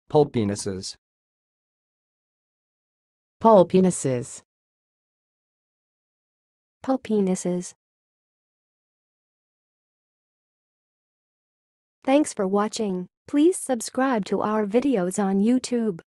pulpy-ness-iz, pulpy-ness-iz, pul-pee-ness-iz. Thanks for watching. Please subscribe to our videos on YouTube.